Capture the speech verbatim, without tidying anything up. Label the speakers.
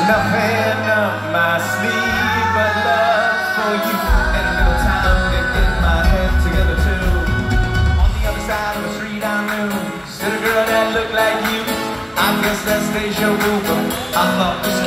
Speaker 1: nothing up my sleeve but love for you, and a little time to get my head together too. On the other side of the street I knew stood a girl that looked like you. I guess that's deja vu, but I thought this